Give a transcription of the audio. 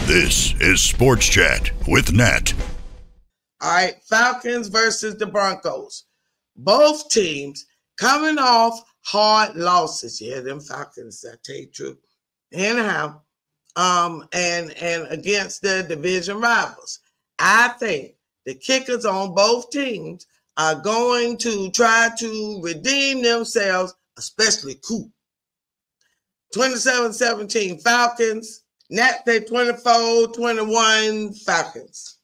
This is Sports Chat with Nat. All right, Falcons versus the Broncos. Both teams coming off hard losses. Yeah, them Falcons, I tell you the truth. Anyhow, and against the division rivals. I think the kickers on both teams are going to try to redeem themselves, especially Coop. 27-17 Falcons. Nat, they 24-21 Falcons.